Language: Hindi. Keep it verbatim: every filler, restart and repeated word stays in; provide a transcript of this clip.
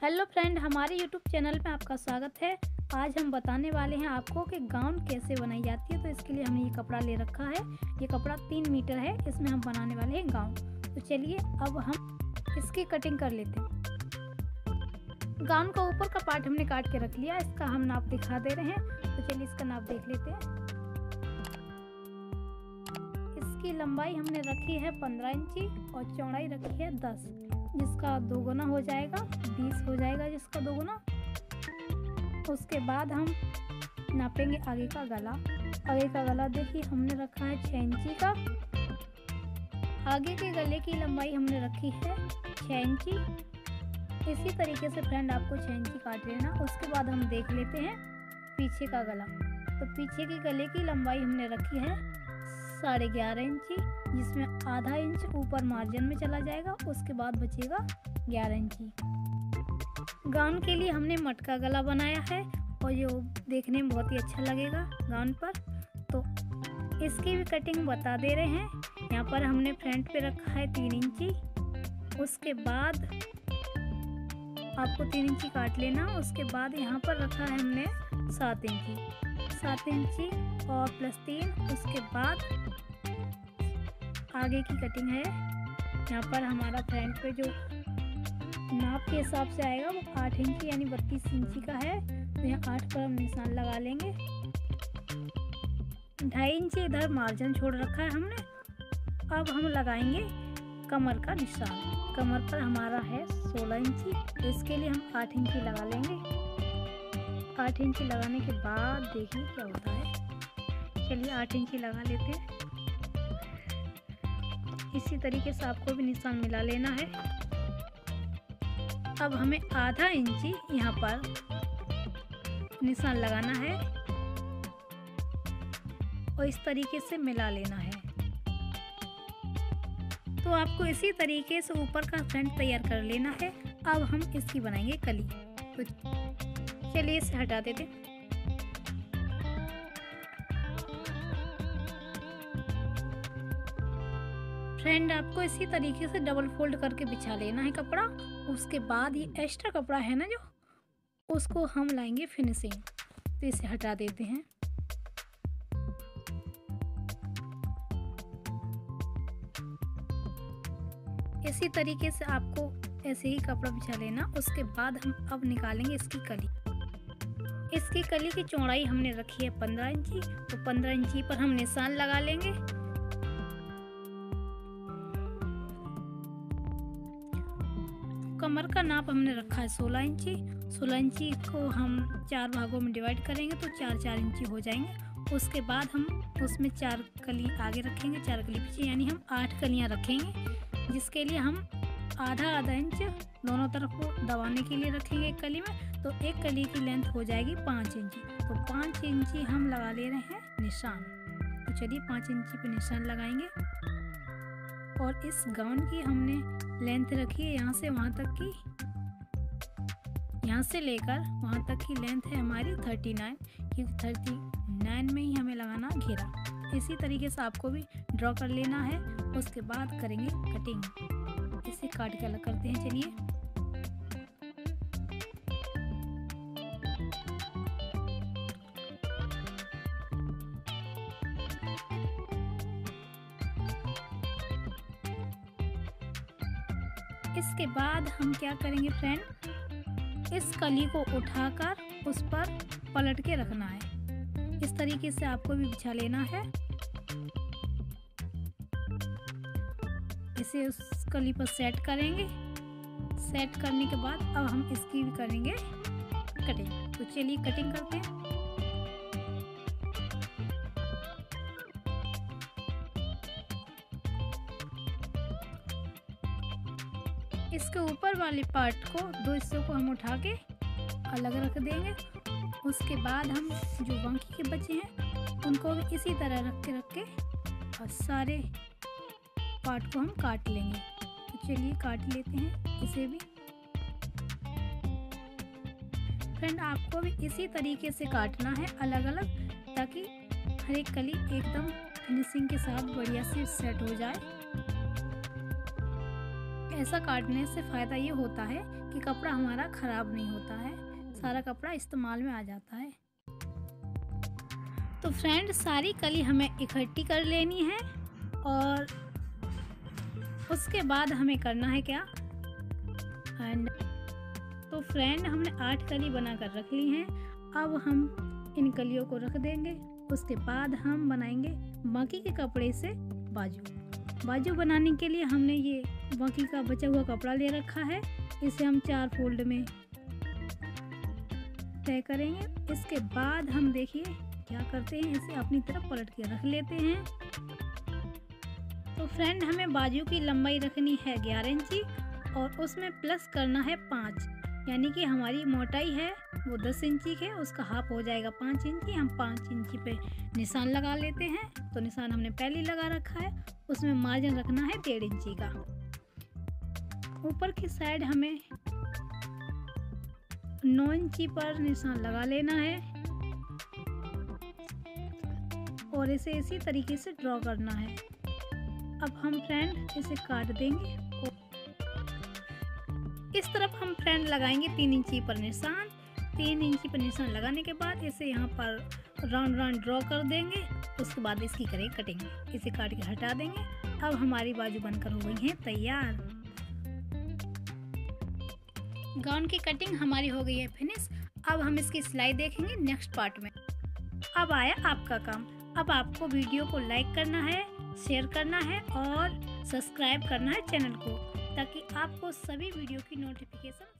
हेलो फ्रेंड, हमारे यूट्यूब चैनल में आपका स्वागत है। आज हम बताने वाले हैं आपको कि गाउन कैसे बनाई जाती है। तो इसके लिए हमने ये कपड़ा ले रखा है। ये कपड़ा तीन मीटर है, इसमें हम बनाने वाले हैं गाउन। तो चलिए अब हम इसकी कटिंग कर लेते हैं। गाउन का ऊपर का पार्ट हमने काट के रख लिया, इसका हम नाप दिखा दे रहे हैं। तो चलिए इसका नाप देख लेते हैं। इसकी लंबाई हमने रखी है पंद्रह इंची और चौड़ाई रखी है दस, जिसका दोगुना हो जाएगा बीस हो जाएगा, जिसका दोगुना। उसके बाद हम नापेंगे आगे का गला। आगे का गला देखिए हमने रखा है छः इंची का। आगे के गले की लंबाई हमने रखी है छः इंची। इसी तरीके से फ्रेंड आपको छः इंची काट लेना। उसके बाद हम देख लेते हैं पीछे का गला। तो पीछे के गले की लंबाई हमने रखी है साढ़े ग्यारह इंची, जिसमें आधा इंच ऊपर मार्जिन में चला जाएगा। उसके बाद बचेगा ग्यारह इंची। गाउन के लिए हमने मटका गला बनाया है और ये देखने में बहुत ही अच्छा लगेगा गाउन पर। तो इसकी भी कटिंग बता दे रहे हैं। यहाँ पर हमने फ्रंट पे रखा है तीन इंची। उसके बाद आपको तीन इंची काट लेना। उसके बाद यहाँ पर रखा है हमने सात इंची सात इंची और प्लस तीन। उसके बाद आगे की कटिंग है। यहाँ पर हमारा फ्रंट पे जो नाप के हिसाब से आएगा वो आठ इंची यानी बत्तीस इंची का है। तो यहाँ आठ पर हम निशान लगा लेंगे। ढाई इंची इधर मार्जिन छोड़ रखा है हमने। अब हम लगाएंगे कमर का निशान। कमर पर हमारा है सोलह इंची, तो इसके लिए हम आठ इंची लगा लेंगे। आठ इंची लगाने के बाद देखिए क्या होता है। चलिए आठ इंची लगा लेते हैं। इसी तरीके से आपको भी निशान मिला लेना है। अब हमें आधा इंची यहाँ पर निशान लगाना है और इस तरीके से मिला लेना है। तो आपको इसी तरीके से ऊपर का फ्रंट तैयार कर लेना है। अब हम इसकी बनाएंगे कली। तो चलिए इसे हटा देते हैं। फ्रेंड आपको इसी तरीके से डबल फोल्ड करके बिछा लेना है कपड़ा। उसके बाद ये एक्स्ट्रा कपड़ा है ना जो, उसको हम लाएंगे फिनिशिंग। तो इसे हटा देते हैं। इसी तरीके से आपको ऐसे ही कपड़ा बिछा लेना। उसके बाद हम अब निकालेंगे इसकी कली। इसकी कली की चौड़ाई हमने रखी है पंद्रह इंची। तो पंद्रह इंची पर हम निशान लगा लेंगे। कमर का नाप हमने रखा है सोलह इंची। सोलह इंची को हम चार भागों में डिवाइड करेंगे तो चार चार इंची हो जाएंगे। उसके बाद हम उसमें चार कली आगे रखेंगे, चार कली पीछे, यानी हम आठ कलियां रखेंगे, जिसके लिए हम आधा आधा इंच दोनों तरफ को दबाने के लिए रखेंगे एक कली में। तो एक कली की लेंथ हो जाएगी पाँच इंची। तो पाँच इंची हम लगा ले रहे हैं निशान। तो चलिए पाँच इंची पे निशान लगाएंगे। और इस गाउन की हमने लेंथ रखी है यहाँ से वहाँ तक की, यहाँ से लेकर वहाँ तक की लेंथ है हमारी थर्टी नाइन, क्योंकि थर्टी नाइन में ही हमें लगाना घेरा। इसी तरीके से आपको भी ड्रॉ कर लेना है। उसके बाद करेंगे कटिंग। इसे काट के अलग करते हैं। चलिए इसके बाद हम क्या करेंगे फ्रेंड, इस कली को उठाकर उस पर पलट के रखना है। इस तरीके से आपको भी बिछा लेना है। इसे उस कली पर सेट करेंगे। सेट करने के बाद अब हम इसकी भी करेंगे कटिंग। तो चलिए कटिंग करते हैं। इसके ऊपर वाले पार्ट को, दो हिस्सों को हम उठा के अलग रख देंगे। उसके बाद हम जो बाकी के बचे हैं उनको भी इसी तरह रख के रख के और सारे पार्ट को हम काट लेंगे। तो चलिए काट लेते हैं इसे भी। फ्रेंड आपको भी इसी तरीके से काटना है अलग अलग, ताकि हर एक कली एकदम फिनिशिंग के साथ बढ़िया से सेट हो जाए। ऐसा काटने से फ़ायदा ये होता है कि कपड़ा हमारा ख़राब नहीं होता है, सारा कपड़ा इस्तेमाल में आ जाता है। तो फ्रेंड सारी कली हमें इकट्ठी कर लेनी है और उसके बाद हमें करना है क्या एंड तो फ्रेंड हमने आठ कली बनाकर रख ली हैं। अब हम इन कलियों को रख देंगे। उसके बाद हम बनाएंगे बाकी के कपड़े से बाजू। बाजू बनाने के लिए हमने ये बाकी का बचा हुआ कपड़ा ले रखा है। इसे हम चार फोल्ड में तय करेंगे। इसके बाद हम देखिए क्या करते हैं, इसे अपनी तरफ पलट के रख लेते हैं। तो फ्रेंड हमें बाजू की लंबाई रखनी है ग्यारह इंची और उसमें प्लस करना है पाँच, यानी कि हमारी मोटाई है वो दस इंची है, उसका हाफ हो जाएगा पाँच इंची। हम पाँच इंची पे निशान लगा लेते हैं। तो निशान हमने पहले लगा रखा है, उसमें मार्जिन रखना है डेढ़ इंची का। ऊपर की साइड हमें नौ इंची पर निशान लगा लेना है और इसे इसी तरीके से ड्रॉ करना है। अब हम फ्रेंड इसे काट देंगे। इस तरफ हम फ्रेंड लगाएंगे तीन इंची पर निशान। तीन इंची पर निशान लगाने के बाद इसे यहाँ पर राउंड राउंड ड्रॉ कर देंगे। उसके बाद इसकी करें कटिंग, इसे काट के हटा देंगे। अब हमारी बाजू बनकर हो गई है तैयार। गाउन की कटिंग हमारी हो गई है फिनिश। अब हम इसकी सिलाई देखेंगे नेक्स्ट पार्ट में। अब आया आपका काम। अब आपको वीडियो को लाइक करना है, शेयर करना है और सब्सक्राइब करना है चैनल को, ताकि आपको सभी वीडियो की नोटिफिकेशन